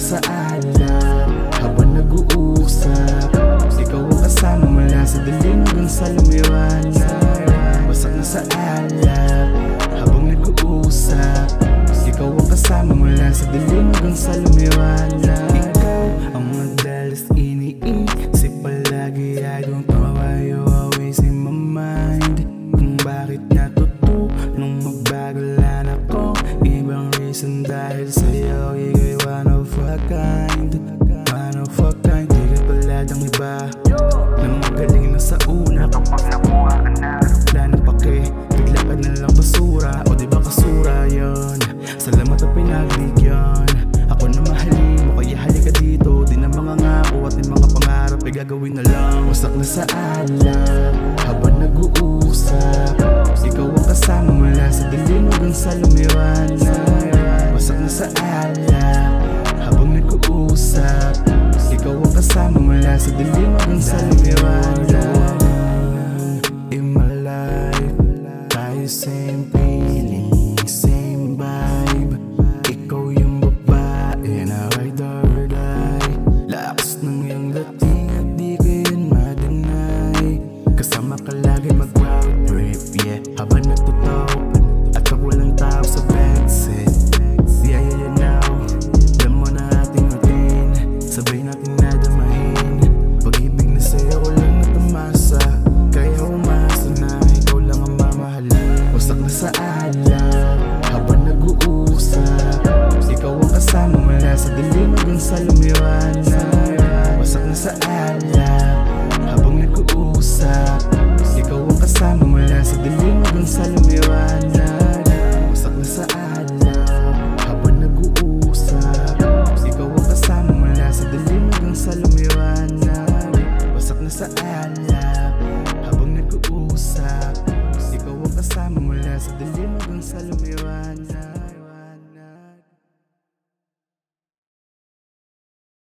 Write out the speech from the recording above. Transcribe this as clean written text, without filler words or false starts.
sa alab habang nag-uusap. Ikaw ang kasama mula sa dilim hanggang sa lumiwanag. Wasak na sa alab habang nag-uusap. Ikaw ang kasama mula sa dilim hanggang sa lumiwanag. Ikaw ang madalas iniisip palagi. I don't know why you always in my mind. Kung bakit natutulong magbagulan ako, ibang reason dahil sa'yo. Ikaw'y one of a kind, one of a kind. Di ka tulad ng iba na magaling na sa una. Kapag nakuha ka na, wala nang pake, bigla ka na lang basura. O diba kasura yun? Salamat at pinagbigyan ako na mahalin mo, kaya halika dito. Di na mga ngako at yung mga pangarap ay gagawin na lang. Wasak na sa alab habang nag-uusap. Ikaw ang kasama mula sa dilim hanggang sa lumiwanag. Wasak na sa alab habang nag-uusap. Ikaw ang kasama mula sa dilim hanggang sa lumiwanag. In my life, tayo same feeling, same vibe. Ikaw yung babae na ride or die. Lakas ng iyong dating at di ko yun ma-deny. Kasama ka lagi mag-road trip, yeah, habang nagtutok at pag walang tao sa backseat. Yeah, yeah, yeah, now alam mo na ating routine, sabay natin nadamahin. Pag-ibig na sa'yo ko lang natamasa, kaya umasa na ikaw lang ang mamahalin. Wasak na sa alab habang nag-uusap. Ikaw ang kasama mula sa dilim hanggang sa lumiwanag. Wasak na sa alab habang nag-uusap. Ikaw ang kasama mula sa dilim hanggang sa lumiwanag. Wasak na sa alab habang nag-uusap. Ikaw ang kasama mula sa dilim hanggang sa lumiwanag. Wasak na sa alab habang nag-uusap. Ikaw ang kasama mula sa dilim hanggang sa lumiwanag.